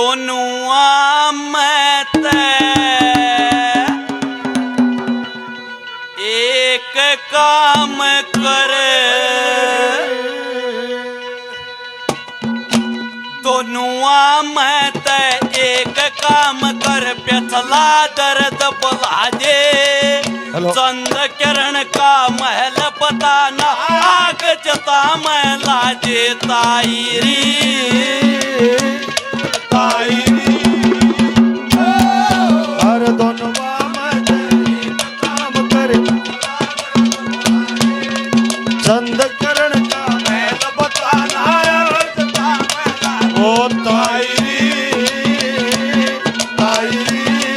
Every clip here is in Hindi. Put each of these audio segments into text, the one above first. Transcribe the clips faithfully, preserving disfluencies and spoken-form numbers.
दोनों में ते एक काम करे, दोनों में ते एक काम कर, प्यथला दर्द बुला दे। चंद किरण का महल पता न, आग जता में लाजे ताईरी ताईरी। हर दोनों में एक काम करे, चंद किरण का महल पता न, आग जता में लाजे ओ ताईरी ताईरी।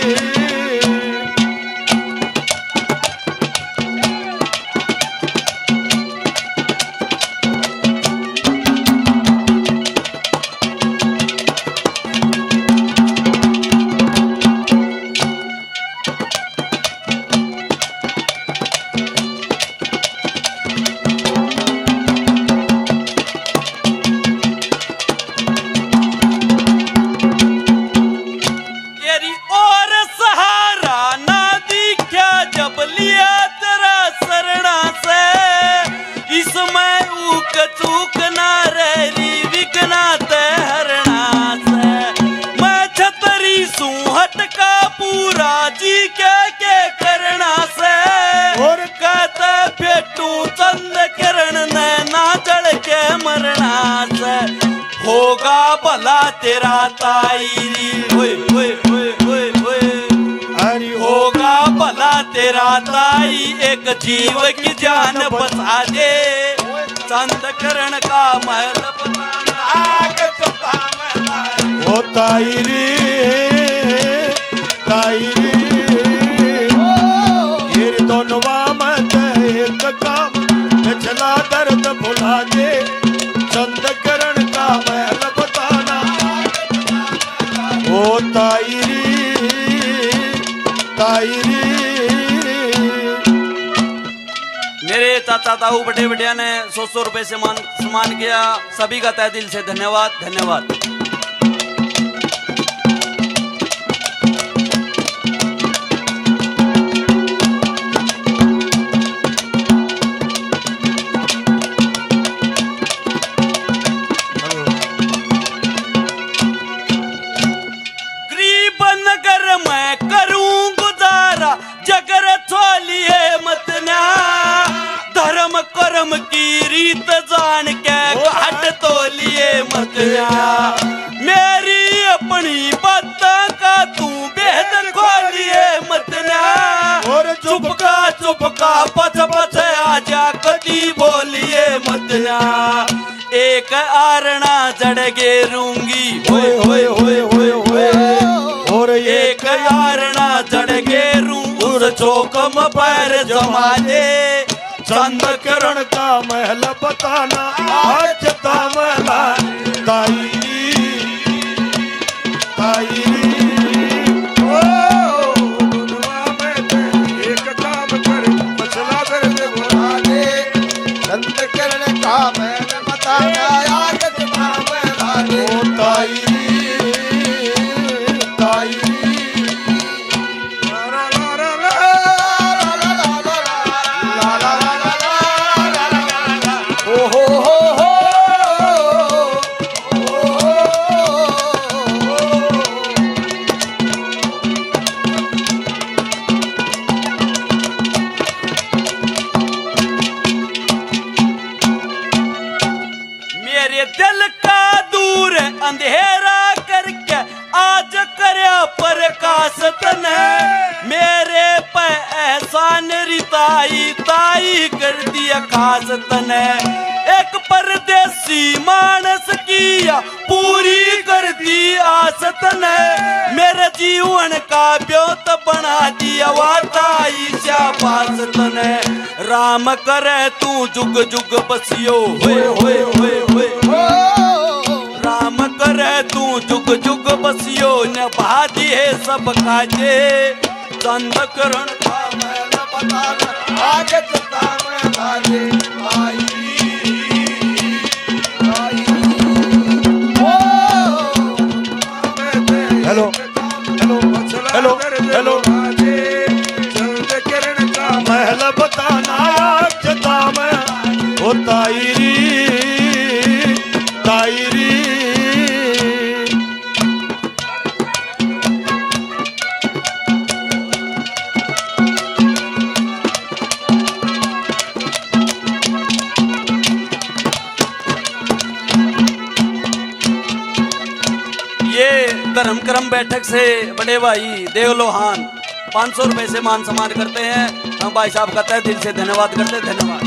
चूक ना रही विघना ते हरणा से, मैं छतरी सूहट का पूरा जी के के करना से। और कहते फेटू चंद किरण ने ना जड़ के मरना से, होगा भला तेरा ताईरी होए होए होए होए होए। हरि होगा भला तेरा ताई, एक जीव की जान बचा दे। चंद किरण का महल बताना, आग जता में लाजे ओ ताईरी ताईरी। ये दोनों में ते एक काम, पिछला दर्द भुला दे। चंद किरण का महल बताना, ओ ताईरी ताईरी। मेरे चाचा ताऊ बड़े बड़िया ने सौ सौ रुपए से मान सम्मान किया, सभी का तहे दिल से धन्यवाद धन्यवाद। गरीब नगर में करूं गुजारा, जगर छोलिए मत ना। धर्म कर्म की रीत जान के घाट तो लिए मत आ। मेरी अपनी बात का तू बेहद खोलिए मत ना। और चुपका चुपका पछ पछ आजा, कदी बोलिए मत ना। एक आरना जड़ गेरूंगी होए होए होए होए होए। और एक आरना जड़ गेरू, उस चौकम पैर जमा दे। चंद किरण का महल बताना, आज जता में लाजे ताईरी ताईरी। ओ दोनों में ते एक काम करे, पिछला दर्द भुला दे। चंद किरण का महल बताना, आज जता में लाजे ओ ताईरी ताईरी। दिल का दूर अंधेरा करके आज करया प्रकाश तने। मेरे पे एहसान रिताई ताई कर दिया खास तने। एक परदेसी मानस किया पूरी कर दी आस तने। मेरे जीवन का ब्योत बना दिया वाताई शाबाश तने। राम करे तू जुग जुग बसियो होए होए होए होए। राम करे तू जुग जुग बसियो, निभा दिए सब काजे। चंद किरण का महल बताना, आगे जता में लाजे आई आई। ओ हेलो हेलो हेलो चंद किरण का महल बताना जता में ओ तायरी तायरी। धर्म कर्म बैठक से बड़े भाई देवलोहान पाँच सौ रुपए से मान सम्मान करते हैं। हम भाई साहब का तहे दिल से धन्यवाद करते हैं। धन्यवाद।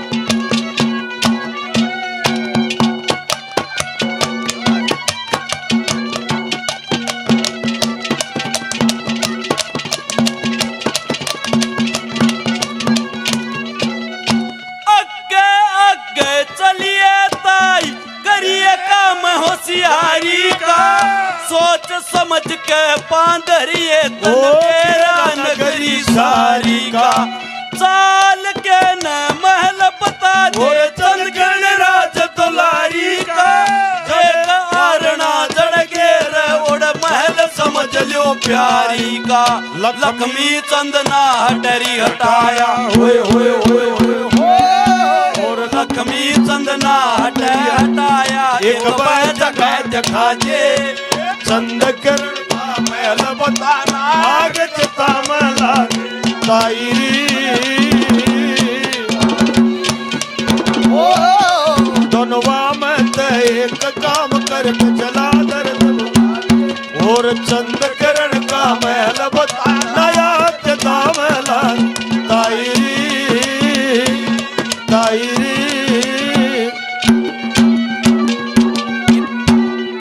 अग्गे अग्गे चलिए ताई करिए काम होशियारी का, सोच समझ के पांधरिए तन तेरा नगरी सारी का, चाल के न महल बता दे चंद गणराज दुलारी का, एक आरणा जड़ घेर उड़ महल समझ लो प्यारी का, लक्ष्मी चंद ना हटरी हटाया होए होए होए होए, और लक्ष्मी चंद ना हटे हटाया एक बार जगह जगह जे चंद किरण का महल बताना आगे चिता में लागे तायरी। दोनवा में ते एक काम करके चला दर्द, और चंद किरण का महल बताना या चिता में लागे तायरी तायरी।